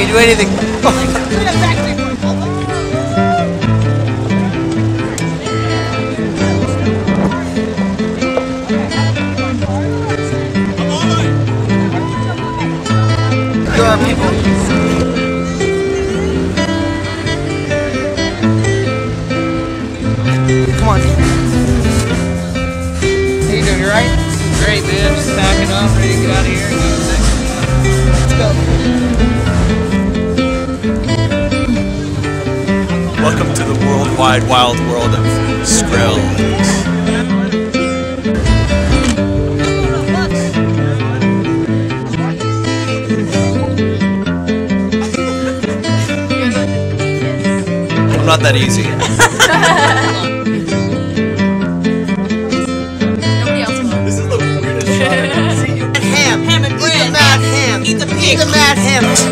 do anything. There are people. Come on. How you doing? You right? Great, man. Just packing up, ready to get out of here and go to the next one. Let's go. Welcome to the worldwide wild world of Skrillex. I'm not that easy. Nobody else will. This is the weirdest shot I've ever seen. Ham. Ham and bread. Eat the mad ham. Eat the pig. Eat the mad ham.